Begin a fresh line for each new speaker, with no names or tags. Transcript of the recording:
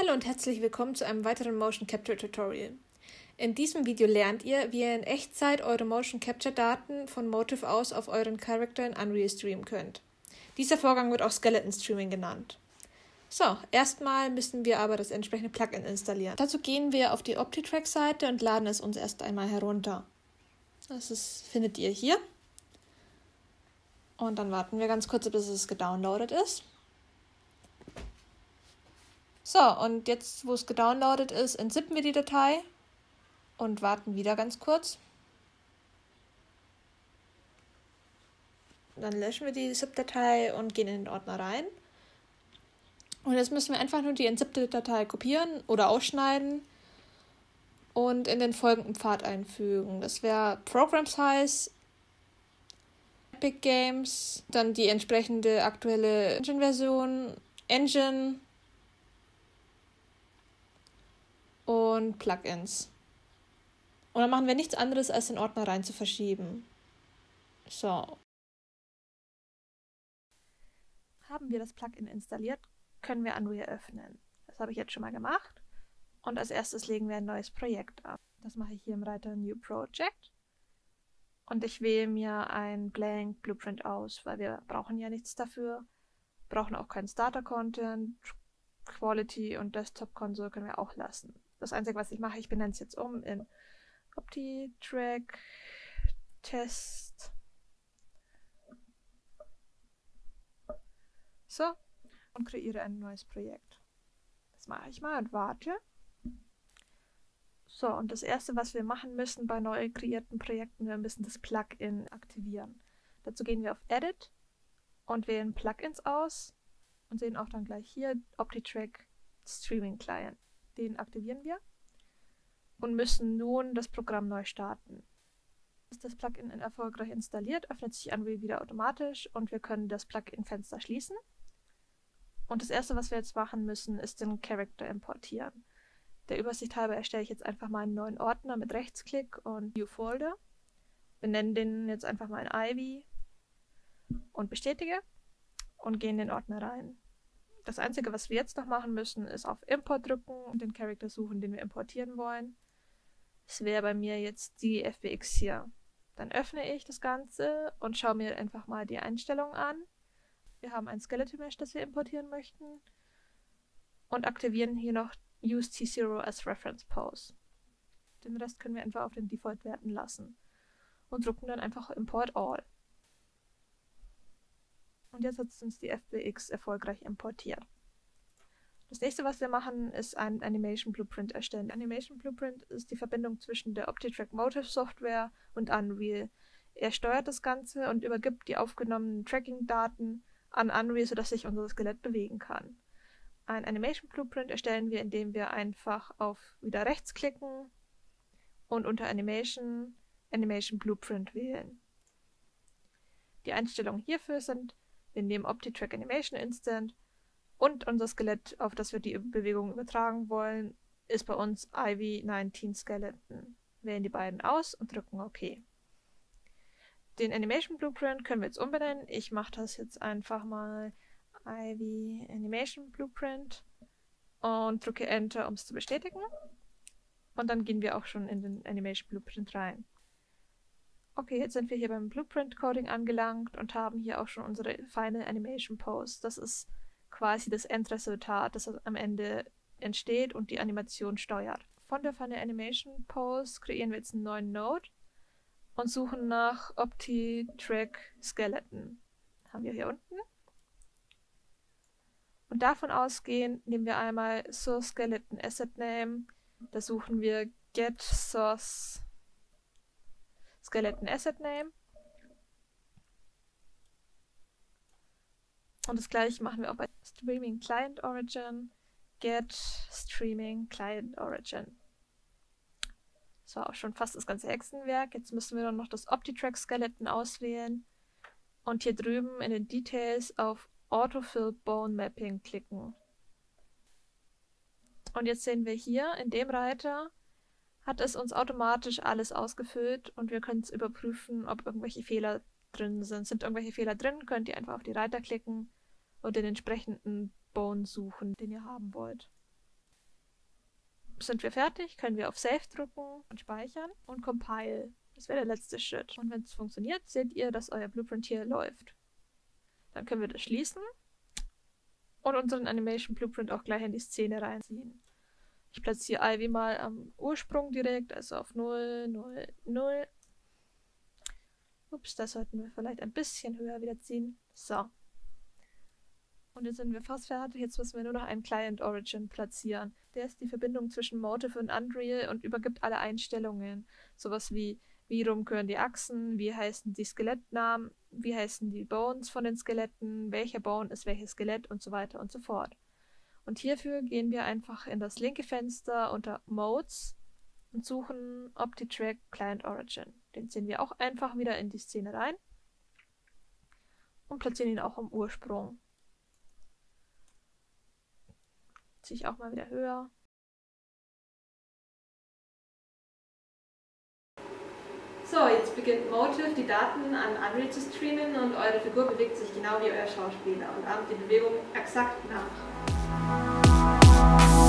Hallo und herzlich willkommen zu einem weiteren Motion Capture Tutorial. In diesem Video lernt ihr, wie ihr in Echtzeit eure Motion Capture Daten von Motive aus auf euren Charakter in Unreal streamen könnt. Dieser Vorgang wird auch Skeleton Streaming genannt. So, erstmal müssen wir aber das entsprechende Plugin installieren. Dazu gehen wir auf die OptiTrack-Seite und laden es uns erst einmal herunter. Findet ihr hier. Und dann warten wir ganz kurz, bis es gedownloadet ist. So, und jetzt, wo es gedownloadet ist, entzippen wir die Datei und warten wieder ganz kurz. Dann löschen wir die ZIP-Datei und gehen in den Ordner rein. Und jetzt müssen wir einfach nur die entzippte Datei kopieren oder ausschneiden und in den folgenden Pfad einfügen. Das wäre Program Size, Epic Games, dann die entsprechende aktuelle Engine-Version, Engine und Plugins. Und dann machen wir nichts anderes, als den Ordner rein zu verschieben. So. Haben wir das Plugin installiert, können wir Unreal öffnen. Das habe ich jetzt schon mal gemacht. Und als erstes legen wir ein neues Projekt an. Das mache ich hier im Reiter New Project. Und ich wähle mir ein Blank Blueprint aus, weil wir brauchen ja nichts dafür. Brauchen auch keinen Starter-Content. Quality und Desktop-Console können wir auch lassen. Das Einzige, was ich mache, ich benenne es jetzt um in OptiTrack Test. So, und kreiere ein neues Projekt. Das mache ich mal und warte. So, und das erste, was wir machen müssen bei neu kreierten Projekten, wir müssen das Plugin aktivieren. Dazu gehen wir auf Edit und wählen Plugins aus und sehen auch dann gleich hier OptiTrack Streaming Client. Den aktivieren wir und müssen nun das Programm neu starten. Ist das Plugin erfolgreich installiert, öffnet sich Unreal wieder automatisch und wir können das Plugin-Fenster schließen. Und das erste, was wir jetzt machen müssen, ist den Character importieren. Der Übersicht halber erstelle ich jetzt einfach mal einen neuen Ordner mit Rechtsklick und New Folder. Wir nennen den jetzt einfach mal Ivy und bestätige und gehen in den Ordner rein. Das Einzige, was wir jetzt noch machen müssen, ist auf Import drücken und den Charakter suchen, den wir importieren wollen. Das wäre bei mir jetzt die FBX hier. Dann öffne ich das Ganze und schaue mir einfach mal die Einstellungen an. Wir haben ein Skeleton Mesh, das wir importieren möchten und aktivieren hier noch Use T0 as Reference Pose. Den Rest können wir einfach auf den Default-Werten lassen und drucken dann einfach Import All. Und jetzt hat uns die FBX erfolgreich importiert. Das nächste, was wir machen, ist ein Animation Blueprint erstellen. Der Animation Blueprint ist die Verbindung zwischen der OptiTrack Motive Software und Unreal. Er steuert das Ganze und übergibt die aufgenommenen Tracking-Daten an Unreal, sodass sich unser Skelett bewegen kann. Ein Animation Blueprint erstellen wir, indem wir einfach auf wieder rechts klicken und unter Animation Blueprint wählen. Die Einstellungen hierfür sind: wir nehmen OptiTrack Animation Instant und unser Skelett, auf das wir die Bewegung übertragen wollen, ist bei uns Ivy 19 Skeleton. Wählen die beiden aus und drücken OK. Den Animation Blueprint können wir jetzt umbenennen. Ich mache das jetzt einfach mal Ivy Animation Blueprint und drücke Enter, um es zu bestätigen. Und dann gehen wir auch schon in den Animation Blueprint rein. Okay, jetzt sind wir hier beim Blueprint Coding angelangt und haben hier auch schon unsere Final Animation Pose. Das ist quasi das Endresultat, das am Ende entsteht und die Animation steuert. Von der Final Animation Pose kreieren wir jetzt einen neuen Node und suchen nach OptiTrack Skeleton. Haben wir hier unten. Und davon ausgehend nehmen wir einmal Source Skeleton Asset Name. Da suchen wir Get Source Skeleton Asset Name. Und das gleiche machen wir auch bei Streaming Client Origin. Get Streaming Client Origin. Das war auch schon fast das ganze Hexenwerk. Jetzt müssen wir dann noch das OptiTrack Skeleton auswählen und hier drüben in den Details auf Autofill Bone Mapping klicken. Und jetzt sehen wir hier in dem Reiter hat es uns automatisch alles ausgefüllt und wir können es überprüfen, ob irgendwelche Fehler drin sind. Sind irgendwelche Fehler drin, könnt ihr einfach auf die Reiter klicken und den entsprechenden Bone suchen, den ihr haben wollt. Sind wir fertig, können wir auf Save drücken und speichern und Compile. Das wäre der letzte Schritt. Und wenn es funktioniert, seht ihr, dass euer Blueprint hier läuft. Dann können wir das schließen und unseren Animation Blueprint auch gleich in die Szene reinziehen. Ich platziere Ivy mal am Ursprung direkt, also auf 0, 0, 0. Ups, das sollten wir vielleicht ein bisschen höher wieder ziehen. So. Und jetzt sind wir fast fertig. Jetzt müssen wir nur noch einen Client Origin platzieren. Der ist die Verbindung zwischen Motive und Unreal und übergibt alle Einstellungen. Sowas wie rum gehören die Achsen, wie heißen die Skelettnamen, wie heißen die Bones von den Skeletten, welcher Bone ist welches Skelett und so weiter und so fort. Und hierfür gehen wir einfach in das linke Fenster unter Modes und suchen OptiTrack Client Origin. Den ziehen wir auch einfach wieder in die Szene rein und platzieren ihn auch am Ursprung. Ziehe ich auch mal wieder höher. So, jetzt beginnt Motive, die Daten an Unreal zu streamen und eure Figur bewegt sich genau wie euer Schauspieler und ahmt die Bewegung exakt nach.